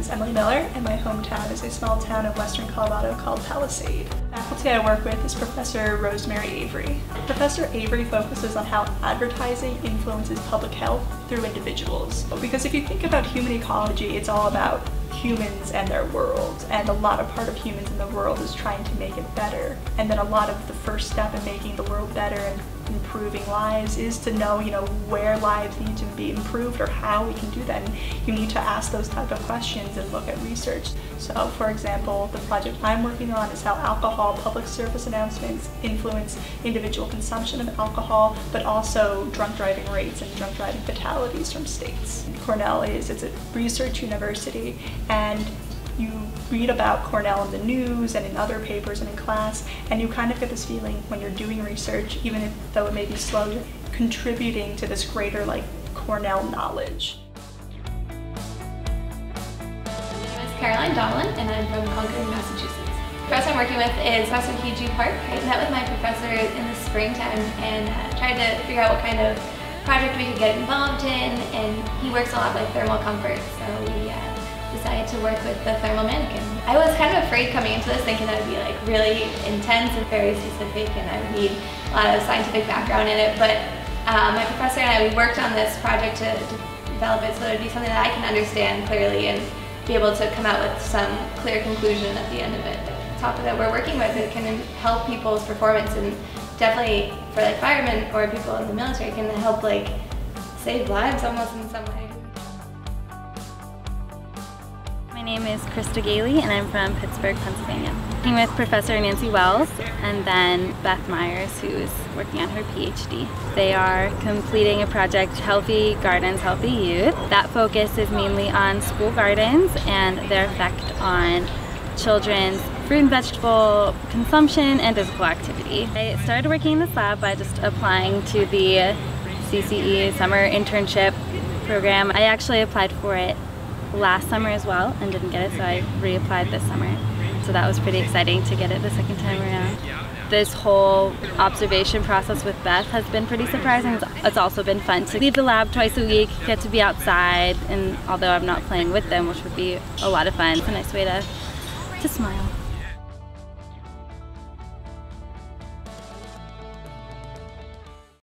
is Emily Miller, and my hometown is a small town in western Colorado called Palisade. The faculty I work with is Professor Rosemary Avery. Professor Avery focuses on how advertising influences public health through individuals. Because if you think about human ecology, it's all about humans and their world, and a lot of part of humans in the world is trying to make it better. And then a lot of the first step in making the world better and improving lives is to know, where lives need to be improved or how we can do that. And you need to ask those type of questions and look at research. So, for example, the project I'm working on is how alcohol public service announcements influence individual consumption of alcohol, but also drunk driving rates and drunk driving fatalities from states. Cornell it's a research university, and you read about Cornell in the news and in other papers and in class, and you kind of get this feeling when you're doing research, even though it may be slow, you're contributing to this greater Cornell knowledge. My name is Donelan, and I'm from Concord, Massachusetts. The professor I'm working with is Professor Hugh Park. I met with my professor in the springtime and tried to figure out what kind of project we could get involved in, and he works a lot with thermal comfort, so we decided to work with the thermal mannequin. I was kind of afraid coming into this, thinking that it would be really intense and very specific, and I would need a lot of scientific background in it, but my professor and I, we worked on this project to develop it so it would be something that I can understand clearly and be able to come out with some clear conclusion at the end of it. The topic that we're working with, it can help people's performance, and definitely for firemen or people in the military, can help save lives almost in some way. My name is Krista Galie, and I'm from Pittsburgh, Pennsylvania. Working with Professor Nancy Wells and then Beth Myers, who is working on her PhD. They are completing a project, Healthy Gardens, Healthy Youth. That focus is mainly on school gardens and their effect on children's fruit and vegetable consumption and physical activity. I started working in this lab by just applying to the CCE summer internship program. I actually applied for it last summer as well and didn't get it, so I reapplied this summer. So that was pretty exciting to get it the second time around. This whole observation process with Beth has been pretty surprising. It's also been fun to leave the lab twice a week, get to be outside, and although I'm not playing with them, which would be a lot of fun, it's a nice way to smile.